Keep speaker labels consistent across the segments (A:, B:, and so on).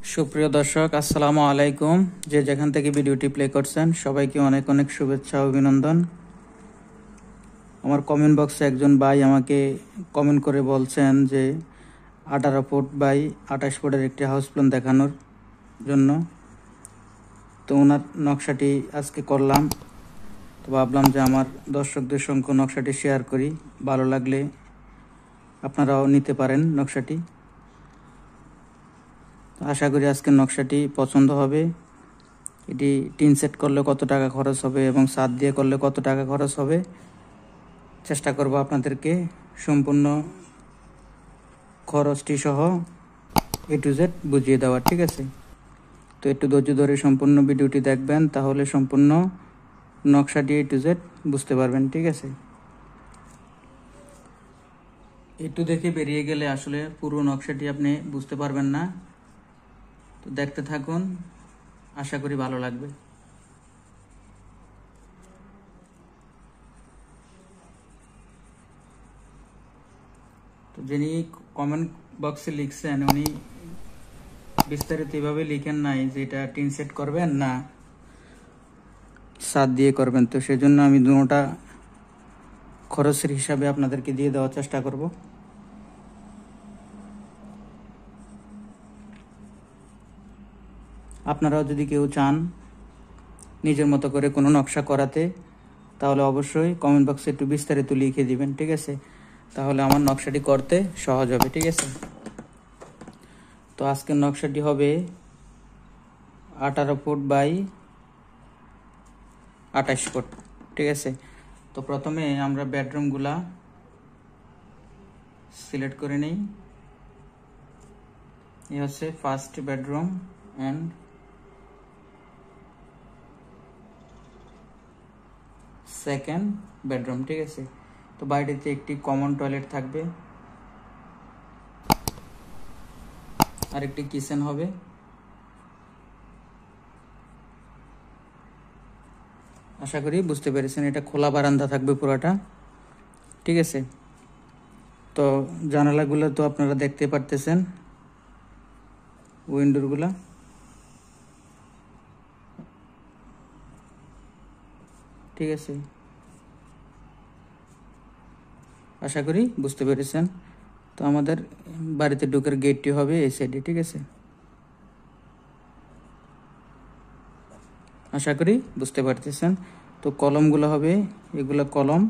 A: সুপ্রিয় দর্শক, আসসালামু আলাইকুম। যে যেখান থেকে ভিডিওটি প্লে করছেন সবাইকে অনেক অনেক শুভেচ্ছা ও অভিনন্দন। আমার কমেন্ট বক্সে একজন ভাই আমাকে কমেন্ট করে বলছেন যে 18 ফুট বাই 28 ফুটের একটি হাউস প্ল্যান দেখানোর জন্য। তো ওনার নকশাটি আজকে করলাম। তো ভাবলাম যে আমার দর্শকদের সঙ্গে নকশাটি শেয়ার করি, ভালো লাগলে আপনারাও নিতে পারেন নকশাটি। আশা করি আজকের নকশাটি পছন্দ হবে। এটি টিন সেট করলে কত টাকা খরচ হবে এবং ছাদ দিয়ে করলে কত টাকা খরচ হবে চেষ্টা করব আপনাদেরকে সম্পূর্ণ খরচটি সহ A to Z বুঝিয়ে দেওয়ার, ঠিক আছে? তো একটু ধৈর্য ধরে সম্পূর্ণ ভিডিওটি দেখবেন, তাহলে সম্পূর্ণ নকশাটি A to Z বুঝতে পারবেন, ঠিক আছে? একটু দেখে বেরিয়ে গেলে আসলে পুরো নকশাটি আপনি বুঝতে পারবেন না। তো দেখতে থাকুন, আশা করি ভালো লাগবে। তো যিনি কমেন্ট বক্সে লিখছেন উনি বিস্তারিত এভাবে লিখেন নাই যে এটা টিন সেট করবেন না ছাদ দিয়ে করবেন। তো সেজন্য আমি দুটোটা খরচের হিসাবে আপনাদেরকে দিয়ে দেওয়ার চেষ্টা করব। আপনারাও যদি কেউ চান নিজের মতো করে কোনো নকশা করাতে, তাহলে অবশ্যই কমেন্ট বক্সে একটু বিস্তারিত লিখে দিবেন, ঠিক আছে? তাহলে আমার নকশাটি করতে সহজ হবে, ঠিক আছে? তো আজকের নকশাটি হবে 18 ফুট বাই 28 ফুট, ঠিক আছে? তো প্রথমে আমরা বেডরুমগুলা সিলেক্ট করে নেই। এই হচ্ছে first bedroom and second bedroom, ঠিক আছে? তো বাইরেতে একটি কমন টয়লেট থাকবে আর একটি কিচেন হবে। আশা করি বুঝতে পেরেছেন, এটা খোলা বারান্দা থাকবে পুরোটা, ঠিক আছে? তো জানালাগুলো তো আপনারা দেখতে পারতেছেন, উইন্ডোরগুলা, ঠিক আছে? আশা করি বুঝতে পেরেছেন। তো আমাদের বাড়িতে ঢোকার গেটটি হবে এই সাইডে, ঠিক আছে? আশা করি বুঝতে পারতেছেন। তো কলমগুলো হবে, এগুলো কলম,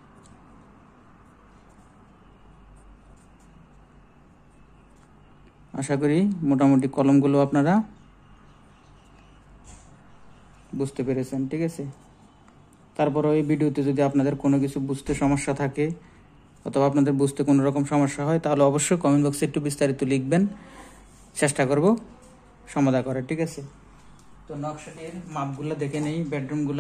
A: আশা করি মোটামুটি কলমগুলো আপনারা বুঝতে পেরেছেন, ঠিক আছে? তারপরে এই ভিডিওতে যদি আপনাদের কোনো কিছু বুঝতে সমস্যা থাকে অথবা আপনাদের বুঝতে কোনো রকম সমস্যা হয়, তাহলে অবশ্যই কমেন্ট বক্সে একটু বিস্তারিত লিখবেন, চেষ্টা করব সমাধান করার, ঠিক আছে? তো নকশাটির মাপগুলো দেখে নেই। বেডরুমগুলা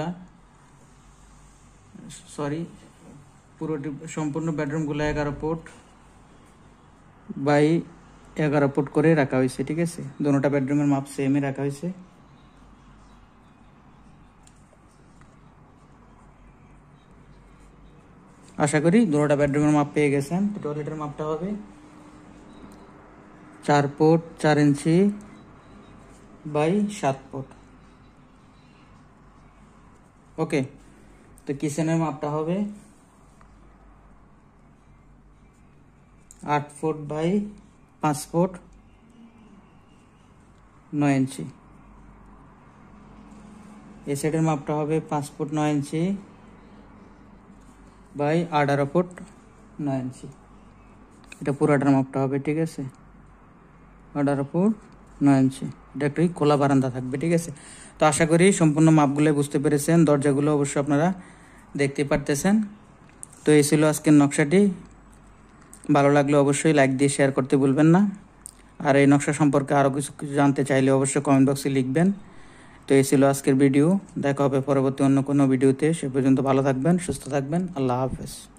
A: পুরোটি সম্পূর্ণ বেডরুমগুলো 11 ফুট বাই 11 ফুট করে রাখা হয়েছে, ঠিক আছে? দুটোটা বেডরুমের মাপ সেমই রাখা হয়েছে। আশা করি দুটোটা বেডরুমের মাপ পেয়ে গেছেন। তো টয়লেটের মাপটা হবে 4 foot 4 inch by 7 foot, okay? তো কিচেনের মাপটা হবে 8 ফুট বাই 5 ফুট 9 ইঞ্চি। এই সাইডের মাপটা হবে 5 foot 9 inch by 18 foot 9 inch. এটা পুরাটার মাপটা হবে, ঠিক আছে? 18 ফুট 9 ইঞ্চি। এটা একটু খোলা বারান্দা থাকবে, ঠিক আছে? তো আশা করি সম্পূর্ণ মাপগুলো বুঝতে পেরেছেন। দরজাগুলো অবশ্যই আপনারা দেখতে পারতেছেন। তো এই ছিল আজকের নকশাটি। ভালো লাগলে অবশ্যই লাইক দিয়ে শেয়ার করতে ভুলবেন না। আর এই নকশা সম্পর্কে আরও কিছু জানতে চাইলে অবশ্যই কমেন্ট বক্সে লিখবেন। তো এই ছিল আজকের ভিডিও। দেখা হবে পরবর্তী অন্য কোনো ভিডিওতে। সে পর্যন্ত ভালো থাকবেন, সুস্থ থাকবেন। আল্লাহ হাফেজ।